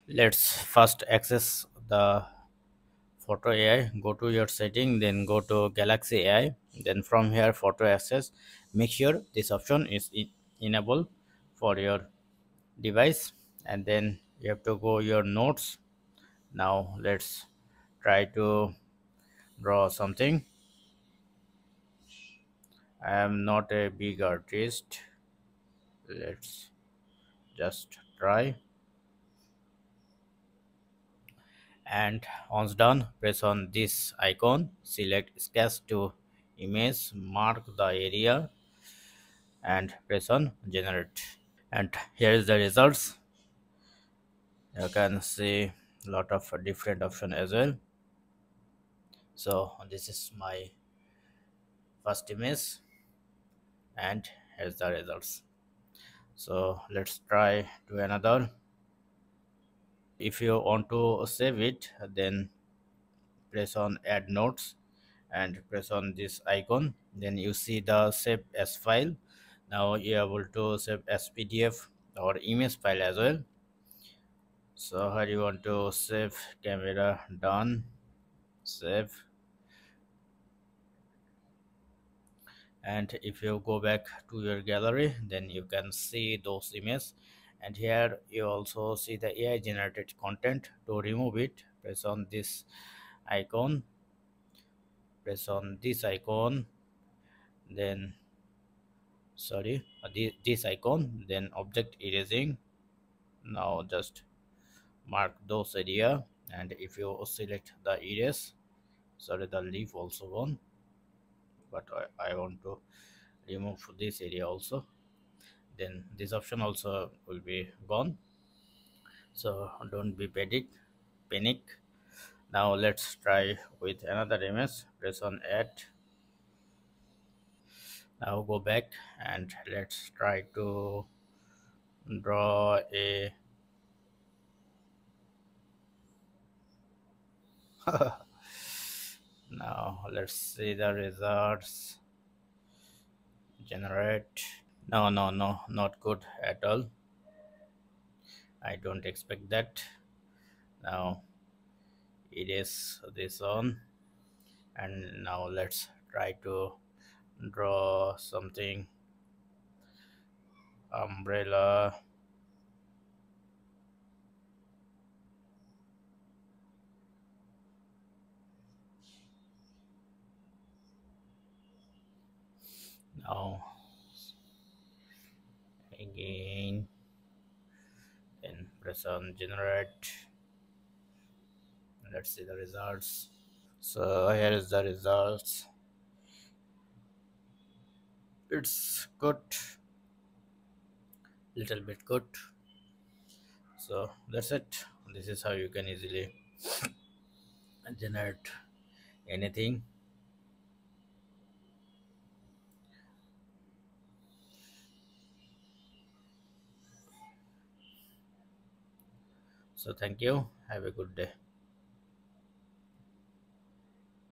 Let's first access the photo AI. Go to your setting, then go to Galaxy AI. Then from here, photo access. Make sure this option is enabled for your device, and then you have to go your notes. Now let's try to draw something. I am not a big artist. Let's just try. And once done, press on this icon, select sketch to image, mark the area, and press on generate. And here is the results. You can see a lot of different option as well. So this is my first image, and here's the results. So let's try to another. If you want to save it, then press on add notes and press on this icon, then you see the save as file. Now you're able to save as PDF or image file as well. So how do you want to save? Camera done, save. And if you go back to your gallery, then you can see those images, and here you also see the AI generated content. To remove it, press on this icon, then this icon, then object erasing. Now just mark those area, and if you select the erase, the leaf also gone, but I want to remove this area also, then this option also will be gone. So don't be panic. Now let's try with another image. Press on add. Now go back and let's try to draw a now let's see the results. Generate. No, not good at all. I don't expect that. Now it is this on, and now let's try to draw something. Umbrella. Now again, then press on generate. Let's see the results. So here is the results. It's good, little bit good. So that's it. This is how you can easily generate anything. So thank you, have a good day.